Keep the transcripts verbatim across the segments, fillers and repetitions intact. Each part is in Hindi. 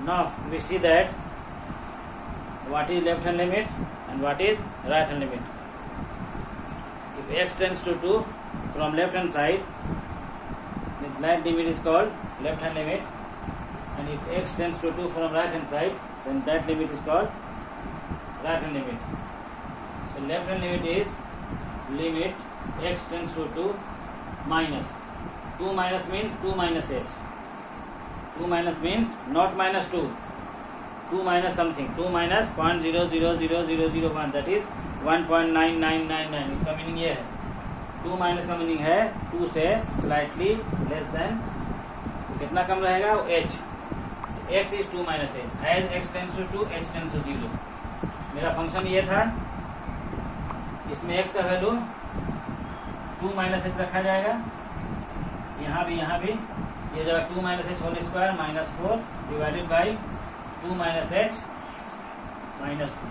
now we see that what is left hand limit and what is right hand limit. If x tends to two from left hand side, the right limit is called left hand limit, and if x tends to two from right hand side, then that limit is called right hand limit. So left hand limit is limit x tends to two minus two minus means two minus h. two minus means not minus two, two minus something, two minus zero point zero zero zero zero zero one, that is one point nine nine nine nine. इसका मीनिंग ये है, टू माइनस का मीनिंग है टू से स्लाइटली लेस देन, तो कितना कम रहेगा वो h. x is two minus H, as x tends to two h tends to zero. मेरा फंक्शन ये था, इसमें x का वैल्यू टू माइनस एच रखा जाएगा, यहाँ भी यहाँ भी ये जगह two minus H whole square minus four divided by two minus H minus two.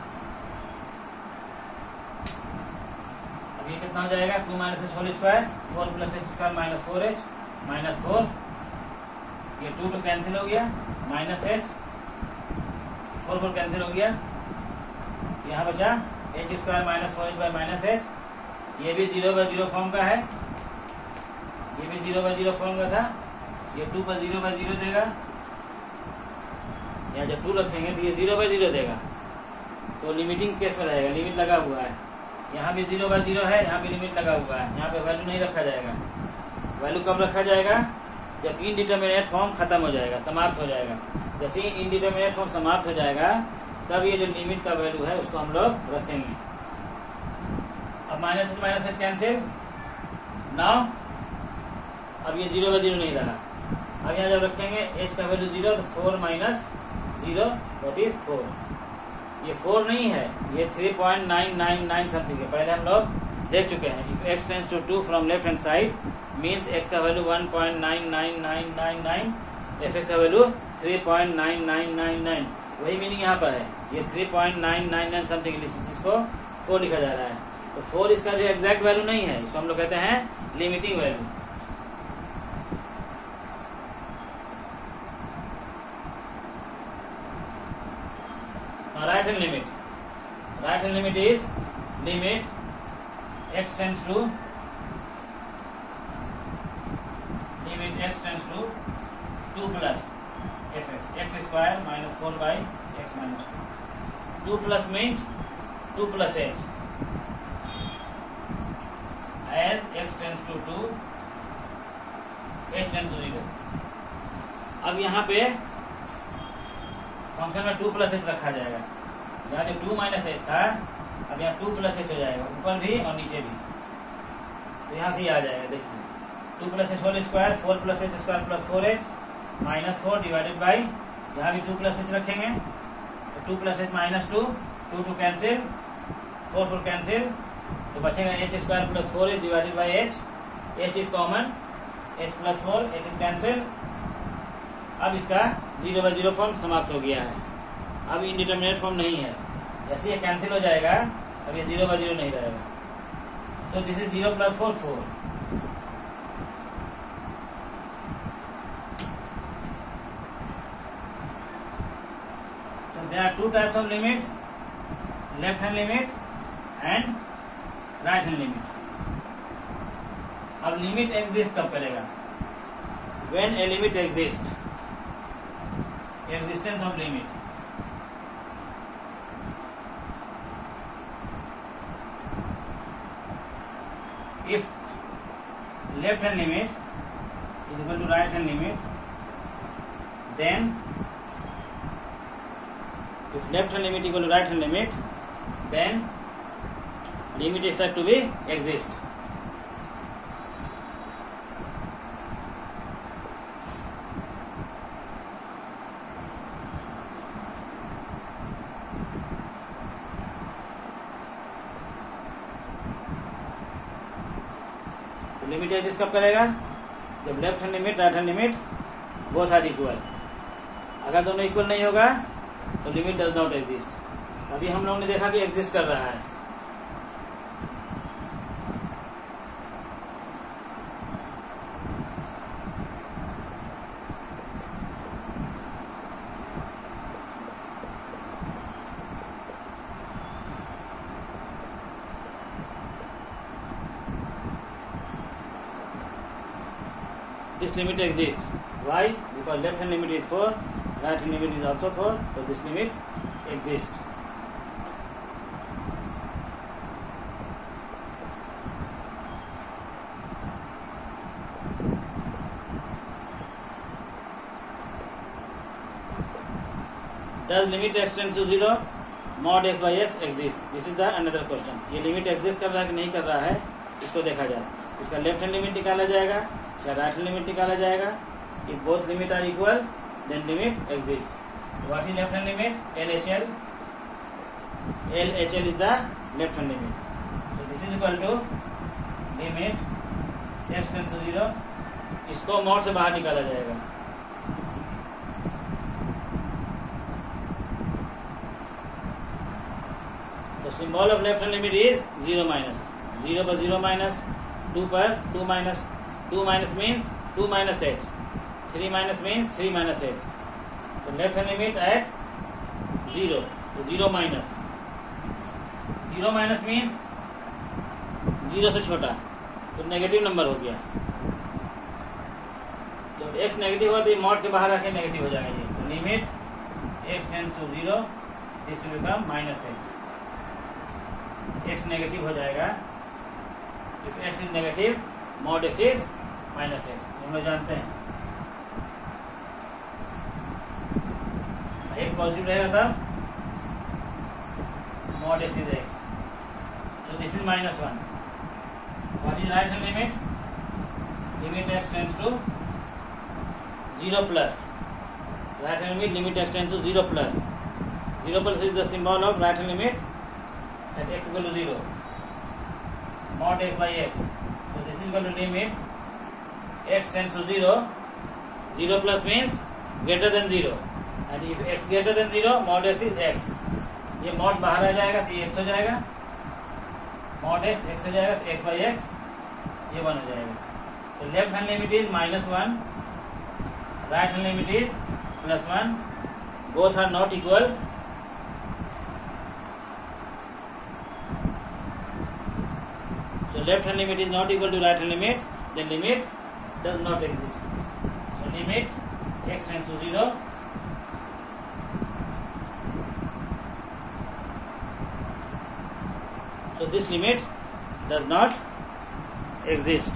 अब ये कितना हो जाएगा, two minus H whole square, four plus H square minus four H minus four, ये टू टू कैंसिल हो गया, minus H, four four cancel हो गया, यहाँ बचा H square minus four H by minus H. ये भी जीरो बाई जीरो फॉर्म का है, ये भी जीरो बाई जीरो फॉर्म का था, ये टू पर जीरो बाई जीरो देगा, यहाँ जब टू रखेंगे तो ये जीरो बाई जीरो देगा, तो लिमिटिंग केस में रहेगा, लिमिट लगा हुआ है. यहाँ भी जीरो बाई जीरो है, यहाँ भी लिमिट लगा हुआ है, यहाँ पे वैल्यू नहीं रखा जाएगा. वैल्यू कब रखा जाएगा, जब इनडिटरमिनेट फॉर्म खत्म हो जाएगा, समाप्त हो जाएगा. जैसे ही इनडिटरमिनेट फॉर्म समाप्त हो जाएगा, तब ये जो लिमिट का वैल्यू है उसको हम लोग रखेंगे. अब minus H minus H cancel, now अब ये जीरो बाई जीरो नहीं रहा. अब यहाँ जब रखेंगे h का वैल्यू जीरो, तो four minus zero that is four. ये फोर नहीं है, ये three point nine nine nine something है, पहले हम लोग देख चुके हैं. If x tends to two from left hand side means x का value one point nine nine nine nine nine, fx का value three point nine nine nine nine. वही मीनिंग यहाँ पर है, ये three point nine nine nine something, इसको फोर लिखा जा रहा है. तो फोर इसका जो एग्जैक्ट वैल्यू नहीं है, इसको हम लोग कहते हैं limiting value. Right hand limit, right hand limit is limit x tends to limit x tends to two plus fx, x square minus four by x minus two. Two plus means two plus h, as x tends to two, h tends to zero. अब यहाँ पे फंक्शन में टू प्लस एच रखा जाएगा, यहाँ जो टू माइनस एच था, अब यहाँ टू प्लस एच हो जाएगा, ऊपर भी और नीचे भी. तो यहाँ से ही आ जाएगा, देखिए two plus H whole square, four plus H square plus four H minus four divided by, यहाँ भी टू प्लस एच रखेंगे, तो two plus H minus two, two two cancel, four four cancel, तो बचेगा H square plus four H divided by H. H is common, H plus four, H is cancel. अब इसका जीरो बाई जीरो फॉर्म समाप्त हो गया है, अब इनडिटरमिनेट फॉर्म नहीं है. जैसे ये कैंसिल हो जाएगा, अब ये जीरो बाई जीरो नहीं रहेगा. So this is zero plus four, four. So there are two types of limits, left hand limit and right hand limit. अब लिमिट एग्जिस्ट कब करेगा, when a limit exists, existence of limit. If left hand limit is equal to right hand limit, then if left hand limit equal to right hand limit, then limit is said to be exist. तो लिमिट एग्जिस्ट कब करेगा, जब left hand limit right hand limit both are equal. अगर दोनों इक्वल नहीं होगा तो लिमिट डज नॉट एग्जिस्ट. अभी हम लोगों ने देखा कि एग्जिस्ट कर रहा है. this limit exists. Why? Because left hand limit is four, right hand limit is also four, so this limit exists. Does limit extend to zero? Mod x by x exist. This is the another question. ये लिमिट एग्जिस्ट कर रहा है कि नहीं कर रहा है, इसको देखा जाए. इसका लेफ्ट हैंड लिमिट निकाला जाएगा, इसका राइट हैंड लिमिट निकाला जाएगा. If both limit are equal, then limit exists. What is left hand limit? L H L. L H L is the left hand limit. So this is equal to limit x tends to zero. इसको mod से बाहर निकाला जाएगा. Symbol of left hand limit is zero minus. zero पर zero minus, two पर two minus. two minus means two minus h. three minus means three minus h. So left hand limit at zero. So zero minus. zero minus means zero से छोटा. तो नेगेटिव नंबर हो गया. तो x नेगेटिव हुआ तो ये मॉड के बाहर आके नेगेटिव हो जाएगा ये. तो limit x tends to zero. This will become minus h. x negative हो जाएगा. If x is negative, mod x is minus x. हम लोग जानते हैं x पॉजिटिव रहेगा तब mod x is x. So this is minus one. What is right hand limit? Limit x tends to zero plus. Right hand limit, limit x tends to zero plus. Zero plus is the symbol of right hand limit at x equal to zero. Mod x by x. So this is equal to limit x tends to zero. Zero plus means greater than zero. And if x greater than zero, mod x is x. ये mod बाहर आ जाएगा तो ये x हो जाएगा. Mod x x हो जाएगा तो x by x ये वन हो जाएगा. तो left hand limit is minus one. Right hand limit is plus one. Both are not equal. So left hand limit is not equal to right hand limit, then limit does not exist. So limit x tends to zero. So this limit does not exist.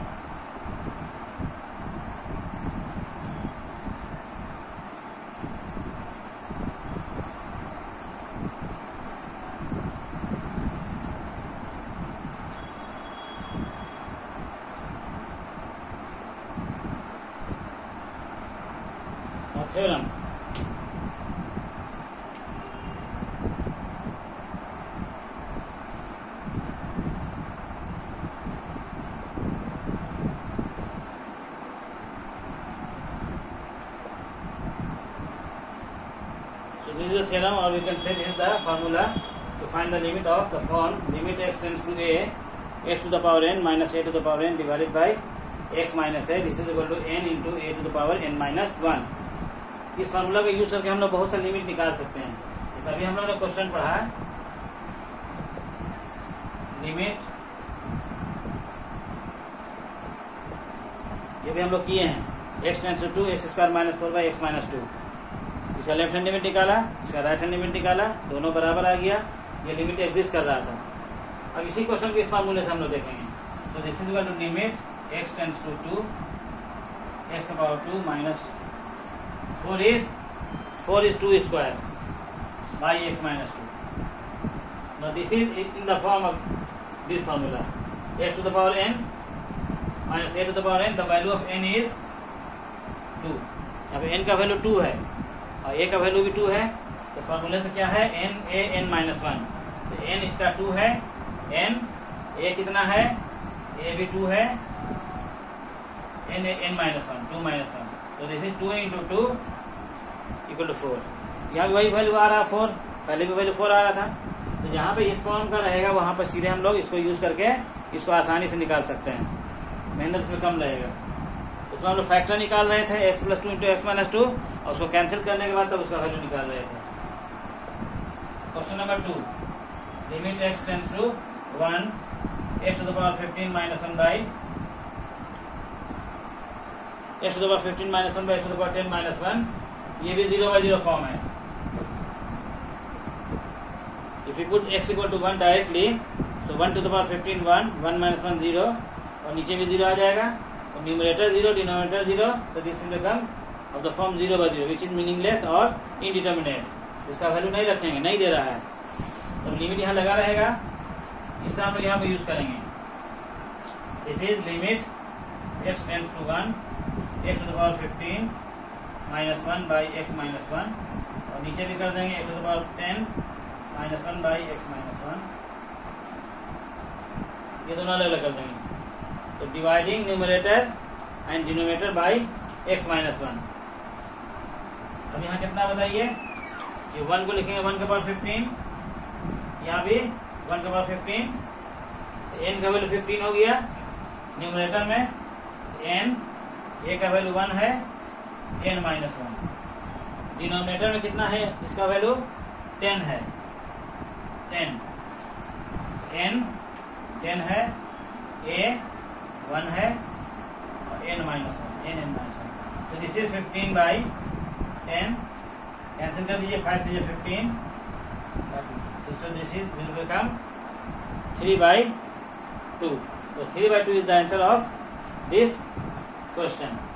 Theorem. So this is the theorem, or we can say this is the formula to find the limit of the form limit x tends to a, x to the power n minus a to the power n divided by x minus a. This is equal to n into a to the power n minus one. इस फार्मूला का यूज करके हम लोग बहुत सा लिमिट निकाल सकते हैं. इस अभी हम लोगों ने क्वेश्चन पढ़ा है लिमिट, ये भी हम लोग किए हैं. X tends to two X square minus four by x minus two. इसका लेफ्ट हैंड लिमिट निकाला, इसका राइट हैंड लिमिट निकाला, दोनों बराबर आ गया. ये लिमिट एग्जिस्ट कर रहा था. अब इसी क्वेश्चन को इस फार्मूले से हम लोग देखेंगे. तो this is equal to limit x tends to two X का power two minus four is four is two square by x minus two. Now this is in the form of this formula. X to the power n minus a to the power n. The value of n is two. अब n का वैल्यू टू है और a का वैल्यू भी टू है. तो फॉर्मूले से क्या है? n a n minus one. तो n इसका टू है, n a कितना है? a भी टू है, n a n minus one, two minus one. तो this is two into two equal to four. यहाँ भी वही वैल्यू आ रहा फोर, पहले भी वैल्यू फोर आ रहा था. तो जहाँ पे इस फॉर्म का रहेगा वहां पर सीधे हम लोग इसको यूज करके इसको आसानी से निकाल सकते हैं. मेहनत इसमें कम लगेगा. उसमें हम लोग फैक्टर निकाल रहे थे x plus two into x minus two, और उसको कैंसिल करने के बाद तब उसका वैल्यू निकाल रहे थे. Question number two, limit x tends to one x to the power fifteen minus one by x to the power fifteen minus one by x to the power ten minus one, ये भी जीरो बाई जीरो फॉर्म है. If you put x equal to one directly, तो one to the power fifteen one, one minus one zero, और नीचे भी जीरो आ जाएगा, और numerator zero, denominator zero, so this will become of the form zero by zero which is meaningless और इनडिटर्मिनेट. इसका वैल्यू नहीं रखेंगे, नहीं दे रहा है, तो लिमिट यहाँ लगा रहेगा, इससे हम लोग यहाँ पे यूज करेंगे. This is limit x tends to one, x to the power fifteen minus one by x minus one, और नीचे भी कर देंगे x to the power ten minus one by x minus one. ये दोनों अलग अलग कर देंगे. तो dividing numerator and denominator by x minus one. अब यहाँ कितना बताइए, ये वन को लिखेंगे वन का पावर फिफ्टीन, यहाँ भी वन का पावर फिफ्टीन, तो एन का वैल्यू फिफ्टीन हो गया न्यूमरेटर में, एन ए का वैल्यू वन है, एन माइनस वन. डिनोमिनेटर में कितना है, इसका वैल्यू टेन है, टेन, एन टेन है, ए वन है, और n minus one, n n minus one. तो this is fifteen by ten, cancel कर दीजिए, फाइव से fifteen, this is will become three by two. तो three by two is the answer of this question.